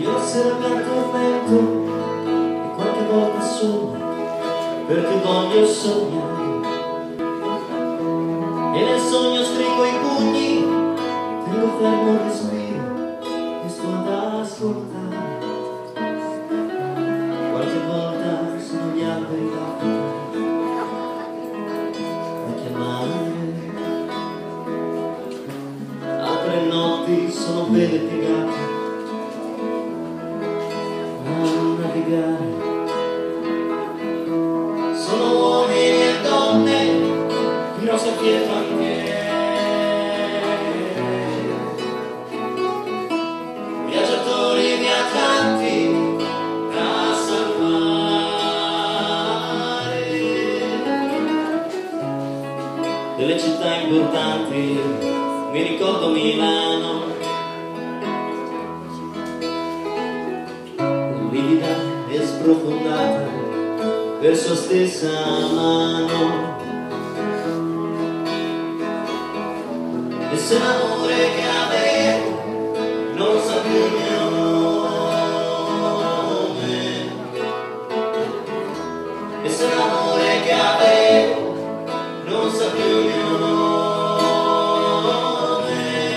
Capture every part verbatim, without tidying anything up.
Io la sera mi addormento e qualche volta sogno, perché voglio sognare. E nel sogno stringo i pugni, tengo fermo il respiro e sto ad ascoltare. Qualche volta sono gli alberi d'Africa a chiamare, altre notti sono vele piegate a navigare. Sono uomini e donne di rosa pietra in piedi, viaggiatori viaggianti da salvare, delle città importanti, mi ricordo Milano, livida e sprofondata per sua stessa mano. E se l'amore che avevo non sa più il mio nome, e se l'amore che avevo non sa più il mio nome,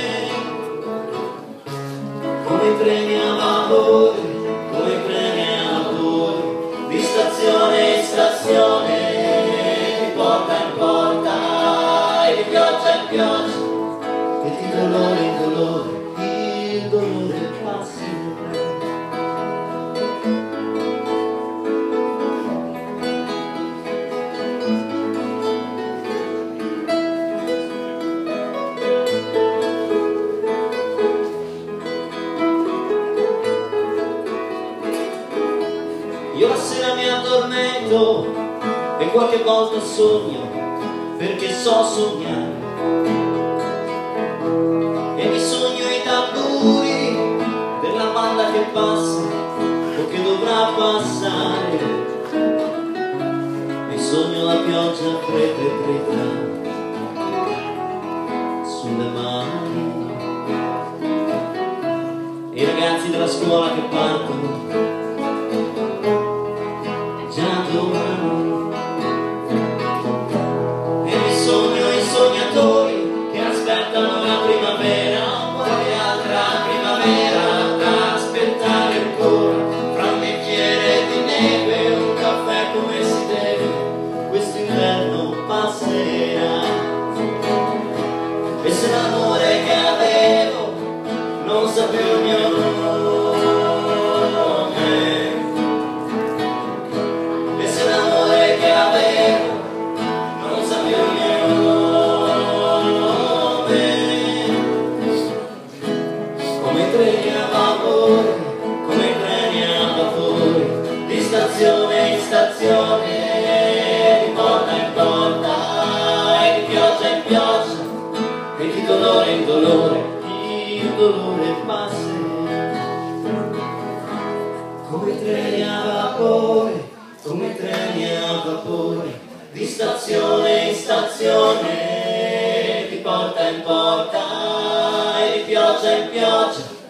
come i treni a vapore, come i treni a vapore, di stazione in stazione, di porta in porta e di pioggia in pioggia, e di dolore in dolore, il dolore passi. Io la sera mi addormento e qualche volta sogno, perché so sognare. E mi sogno i tamburi della banda che passa o che dovrà passare. Mi sogno la pioggia fredda e dritta sulle mani, e i ragazzi della scuola che partono già domani. E mi sogno i sognatori che aspettano la primavera, qualche altra primavera da aspettare ancora, fra un bicchiere di neve e un caffè come si deve, questo inverno passerà. E se l'amore che avevo non sa più il mio nome, e se l'amore che avevo non sa più il mio nome, come i treni a vapore, come i treni a vapore, di stazione in stazione, di porta in porta e di pioggia in pioggia, e di dolore in dolore, il dolore passerà. Come i treni a vapore, come i treni a vapore, di stazione in stazione, di porta in porta e di pioggia in pioggia,